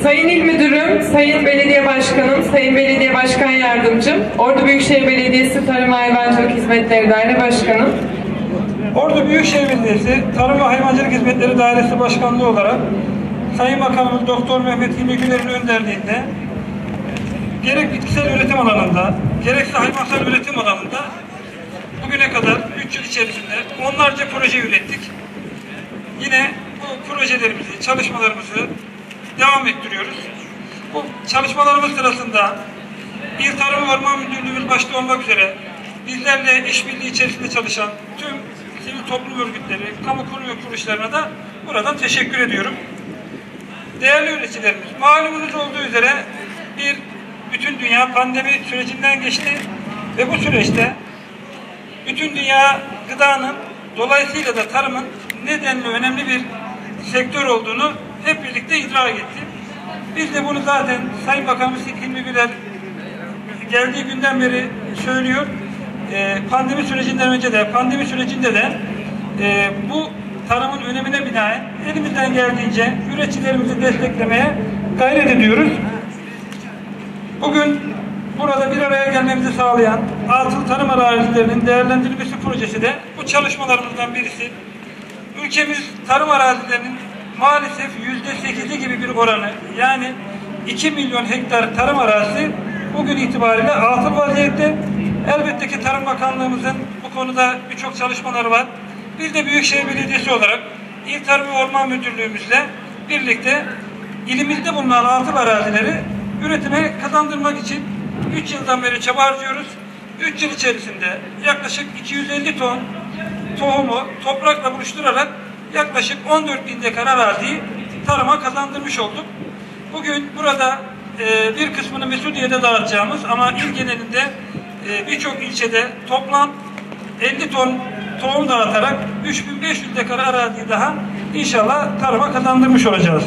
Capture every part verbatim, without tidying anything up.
Sayın İl Müdürüm, Sayın Belediye Başkanım, Sayın Belediye Başkan Yardımcım, Ordu Büyükşehir Belediyesi Tarım ve Hayvancılık Hizmetleri Daire Başkanım, Ordu Büyükşehir Belediyesi Tarım ve Hayvancılık Hizmetleri Dairesi Başkanlığı olarak Sayın Bakanımız Doktor Mehmet Hilmi Güler'in önderliğinde gerek bitkisel üretim alanında, gerekse hayvansal üretim alanında bugüne kadar üç yıl içerisinde onlarca proje ürettik. Yine bu projelerimizi, çalışmalarımızı devam ettiriyoruz. Bu çalışmalarımız sırasında İl Tarım ve Orman Müdürlüğümüz başta olmak üzere bizlerle işbirliği içerisinde çalışan tüm sivil toplum örgütleri, kamu kurum ve kuruluşlarına da buradan teşekkür ediyorum. Değerli üreticilerimiz, malumunuz olduğu üzere bir bütün dünya pandemi sürecinden geçti ve bu süreçte bütün dünya gıdanın, dolayısıyla da tarımın nedenli önemli bir sektör olduğunu hep birlikte idrak etti. Biz de bunu zaten Sayın Bakanımız Hilmi Güler geldiği günden beri söylüyor. Ee, pandemi sürecinden önce de, pandemi sürecinde de e, bu tarımın önemine binaen elimizden geldiğince üreticilerimizi desteklemeye gayret ediyoruz. Bugün burada bir araya gelmemizi sağlayan atıl tarım arazilerinin değerlendirilmesi projesi de bu çalışmalarımızdan birisi. Ülkemiz tarım arazilerinin maalesef yüzde sekizi gibi bir oranı, yani iki milyon hektar tarım arazisi bugün itibariyle atıl vaziyette. Elbette ki Tarım Bakanlığımızın bu konuda birçok çalışmaları var. Biz de Büyükşehir Belediyesi olarak İl Tarım ve Orman Müdürlüğümüzle birlikte ilimizde bulunan atıl arazileri üretime kazandırmak için üç yıldan beri çaba harcıyoruz. üç yıl içerisinde yaklaşık iki yüz elli ton tohumu toprakla buluşturarak yaklaşık on dört bin dekar araziyi tarıma kazandırmış olduk. Bugün burada e, bir kısmını Mesudiye'de dağıtacağımız ama il genelinde e, birçok ilçede toplam elli ton tohum dağıtarak üç bin beş yüz dekar araziyi daha inşallah tarıma kazandırmış olacağız.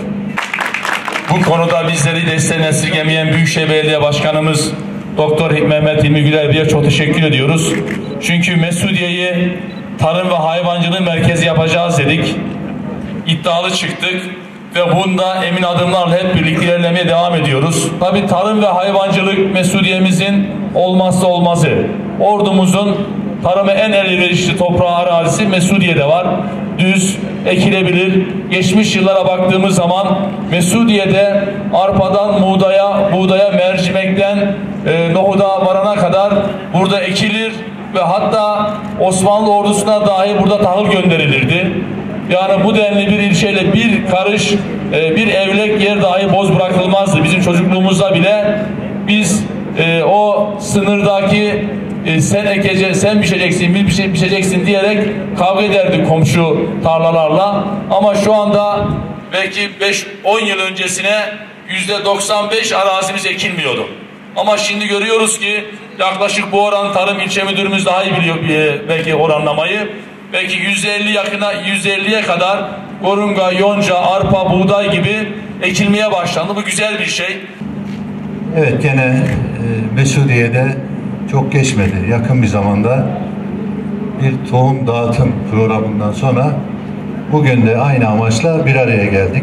Bu konuda bizleri desteğini esirgemeyen Büyükşehir Belediye Başkanımız Doktor Mehmet Hilmi Güler Bey'e çok teşekkür ediyoruz. Çünkü Mesudiye'yi tarım ve hayvancılığı merkezi yapacağız dedik. İddialı çıktık ve bunda emin adımlarla hep birlikte ilerlemeye devam ediyoruz. Tabii tarım ve hayvancılık Mesudiye'mizin olmazsa olmazı. Ordumuzun tarıma en elverişli toprağı arazisi Mesudiye'de var. Düz, ekilebilir. Geçmiş yıllara baktığımız zaman Mesudiye'de arpadan buğdaya, buğdaya mercimekten e, nohuda varana kadar burada ekilir ve hatta Osmanlı ordusuna dahi burada tahıl gönderilirdi. Yani bu denli bir ilçeyle bir karış, e, bir evlek yer dahi boz bırakılmazdı. Bizim çocukluğumuzda bile biz e, o sınırdaki e, sen ekece, sen biçeceksin, bir şey biçeceksin diyerek kavga ederdik komşu tarlalarla. Ama şu anda belki beş on yıl öncesine yüzde doksan beş arazimiz ekilmiyordu. Ama şimdi görüyoruz ki yaklaşık bu oran Tarım İlçe Müdürümüz daha iyi biliyor belki oranlamayı. Belki yüzde elli yakına yüzde elliye kadar gorunga, yonca, arpa, buğday gibi ekilmeye başlandı. Bu güzel bir şey. Evet, gene e, Mesudiye'de çok geçmedi. Yakın bir zamanda bir tohum dağıtım programından sonra bugün de aynı amaçla bir araya geldik.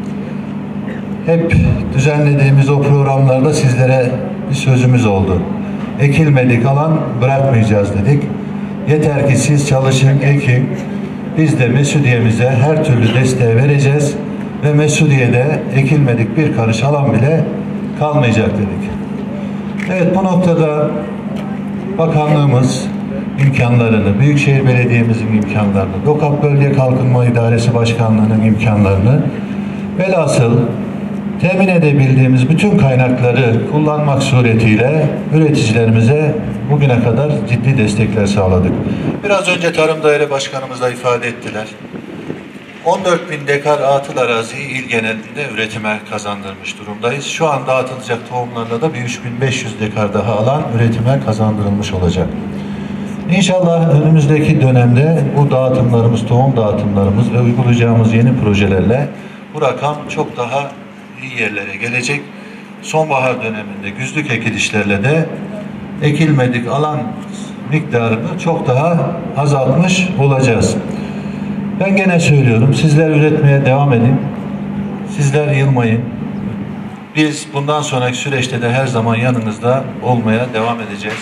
Hep düzenlediğimiz o programlarda sizlere bir sözümüz oldu. Ekilmedik alan bırakmayacağız dedik. Yeter ki siz çalışın, ekin. Biz de Mesudiye'mize her türlü desteği vereceğiz ve Mesudiye'de ekilmedik bir karış alan bile kalmayacak dedik. Evet, bu noktada bakanlığımız imkanlarını, Büyükşehir Belediye'mizin imkanlarını, Dokap Bölge Kalkınma İdaresi Başkanlığı'nın imkanlarını, velhasıl temin edebildiğimiz bütün kaynakları kullanmak suretiyle üreticilerimize bugüne kadar ciddi destekler sağladık. Biraz önce Tarım Daire Başkanımız da ifade ettiler. on dört bin dekar atıl araziyi il genelinde üretime kazandırmış durumdayız. Şu an dağıtılacak tohumlarla da bir üç bin beş yüz dekar daha alan üretime kazandırılmış olacak. İnşallah önümüzdeki dönemde bu dağıtımlarımız, tohum dağıtımlarımız ve uygulayacağımız yeni projelerle bu rakam çok daha iyi yerlere gelecek. Sonbahar döneminde güzlük ekilişlerle de ekilmedik alan miktarını çok daha azaltmış olacağız. Ben gene söylüyorum, sizler üretmeye devam edin. Sizler yılmayın. Biz bundan sonraki süreçte de her zaman yanınızda olmaya devam edeceğiz.